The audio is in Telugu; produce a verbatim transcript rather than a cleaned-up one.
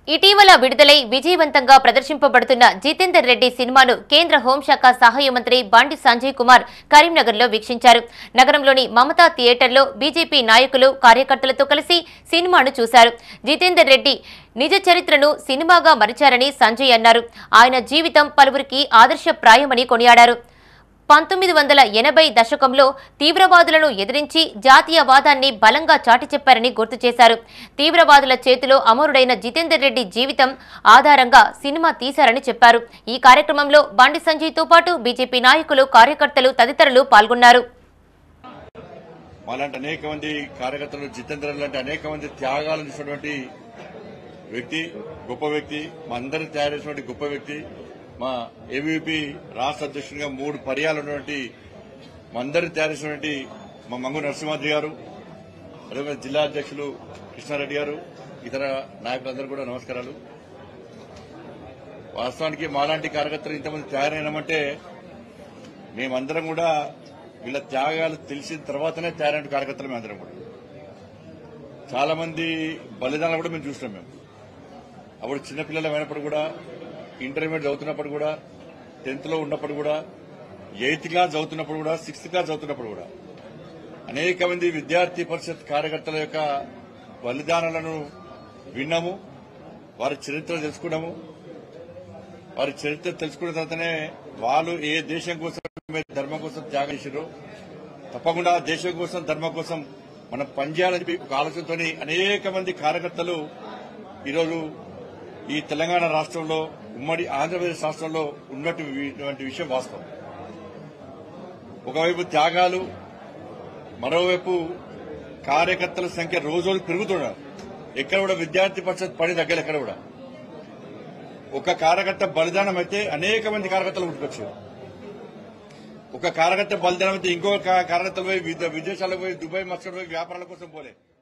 ఇటీవల విడుదలై విజయవంతంగా ప్రదర్శింపబడుతున్న జితేందర్ రెడ్డి సినిమాను కేంద్ర హోంశాఖ సహాయ మంత్రి బండి సంజయ్ కుమార్ కరీంనగర్లో వీక్షించారు. నగరంలోని మమతా థియేటర్లో బీజేపీ నాయకులు కార్యకర్తలతో కలిసి సినిమాను చూశారు. జితేందర్ రెడ్డి నిజ చరిత్రను సినిమాగా మరిచారని సంజయ్ అన్నారు. ఆయన జీవితం పలువురికి ఆదర్శప్రాయమని కొనియాడారు. పంతొమ్మిది వందల ఎనభై దశకంలో తీవ్రవాదులను ఎదిరించి జాతీయవాదాన్ని బలంగా చాటి చెప్పారని గుర్తు చేశారు. తీవ్రవాదుల చేతిలో అమరుడైన జితేందర్ రెడ్డి జీవితం ఆధారంగా సినిమా తీశారని చెప్పారు. ఈ కార్యక్రమంలో బండి సంజయ్తో పాటు బీజేపీ నాయకులు, కార్యకర్తలు తదితరులు పాల్గొన్నారు. మాలాంటి అనేక మంది కార్యకర్తలు, జితేందర్ లాంటి అనేక మంది త్యాగాలు చేసినటువంటి వ్యక్తి, గొప్ప వ్యక్తి, మా అందరిని తయారు చేసినటువంటి గొప్ప వ్యక్తి, మా ఏబీవీపీ రాష్ట్ర అధ్యక్షుడిగా మూడు పర్యాలు ఉన్నటువంటి మా అందరిని తయారు చేసినటువంటి మా మంగు నరసింహాద్రి గారు, అదేవిధంగా జిల్లా అధ్యక్షులు కృష్ణారెడ్డి గారు, ఇతర నాయకులందరూ కూడా నమస్కారాలు. వాస్తవానికి మాలాంటి కార్యకర్తలు ఇంతమంది తయారైనామంటే మేమందరం కూడా వీళ్ళ త్యాగాలు తెలిసిన తర్వాతనే తయారైన కార్యకర్తలు మేమందరం కూడా. చాలా మంది బలిదానాలు కూడా మేము చూసినాం. మేము అప్పుడు చిన్నపిల్లలు అయినప్పుడు కూడా, ఇంటర్మీడియట్ చదువుతున్నప్పుడు కూడా, టెన్త్ లో ఉన్నప్పుడు కూడా, ఎయిత్ క్లాస్ చదువుతున్నప్పుడు కూడా, సిక్స్త్ క్లాస్ చదువుతున్నప్పుడు కూడా అనేక మంది విద్యార్థి పరిషత్ కార్యకర్తల యొక్క బలిదానాలను విన్నాము. వారి చరిత్ర తెలుసుకున్నాము. వారి చరిత్ర తెలుసుకున్న తర్వాతనే వాళ్ళు ఏ దేశం కోసం, ధర్మం కోసం త్యాగం చేశారో తప్పకుండా దేశం కోసం, ధర్మం కోసం మనం పనిచేయాలని ఒక ఆలోచనతో అనేక మంది కార్యకర్తలు ఈరోజు ఈ తెలంగాణ రాష్ట్రంలో, ఉమ్మడి ఆంధ్రప్రదేశ్ రాష్ట్రంలో ఉన్నటువంటి విషయం వాస్తవం. ఒకవైపు త్యాగాలు, మరోవైపు కార్యకర్తల సంఖ్య రోజు రోజు పెరుగుతున్నారు. ఎక్కడ కూడా విద్యార్థి పరిషత్ పని తగ్గలు. ఎక్కడ కూడా ఒక కార్యకర్త బలిదానం అయితే అనేక మంది కార్యకర్తలు పుట్టుకొచ్చారు. ఒక కార్యకర్త బలిదానం అయితే ఇంకొక కార్యకర్తలు పోయి విదేశాలకు పోయి, దుబాయ్, మస్కట్ పోయి వ్యాపారాల కోసం పోలే.